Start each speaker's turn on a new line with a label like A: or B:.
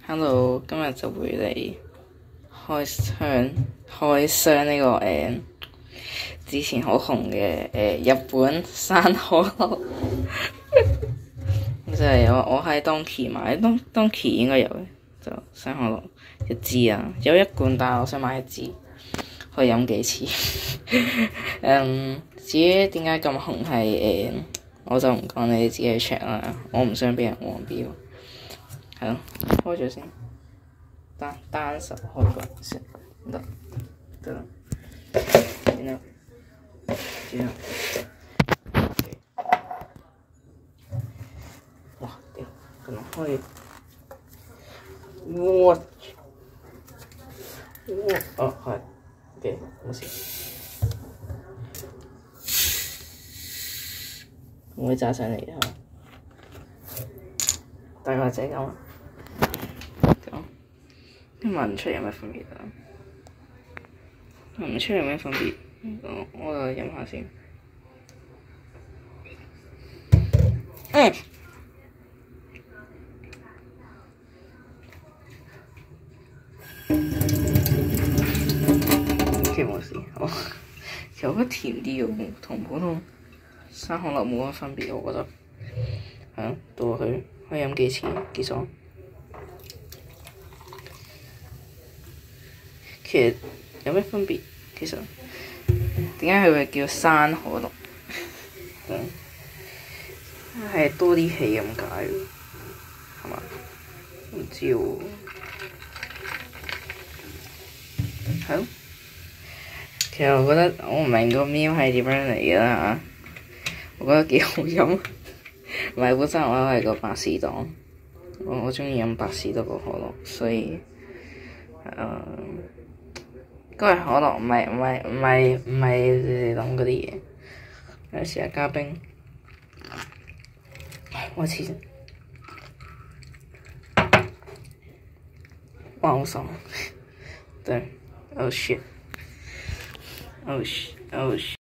A: Hello，今日就會嚟開箱呢個之前好紅嘅日本山可樂，就係我喺 Donkey 買，Donkey 應該有嘅，就山可樂一支啊，有一罐，但係我想買一支，可以飲幾次。至於點解咁紅係我就唔講，你哋自己去 check 啦，我唔想俾人黃標。係咯，開咗先，單手開個先，得啦，然後，哇屌，咁樣開，哦係，OK 冇事，唔會炸上嚟嘅係嘛？大概就係咁。聞唔出有咩分別啊？聞唔出有咩分別？我就飲下先。OK 冇事。其實我覺得甜啲喎，同普通山可樂冇乜分別，我覺得。係啊，倒落去可以飲幾次，幾爽。其實有咩分別？其實點解佢會叫山可樂？係多啲氣咁解喎，係嘛？唔知喎。係咯。其實我覺得我唔明個喵係點樣嚟嘅啦嚇，我覺得幾好飲。唔係本身我係個百事黨，我中意飲百事多過可樂，所以嗰個係可樂，唔係你哋諗嗰啲嘢。有時係加冰，我黐線，哇好爽！對，oh shit，oh shit，oh shit。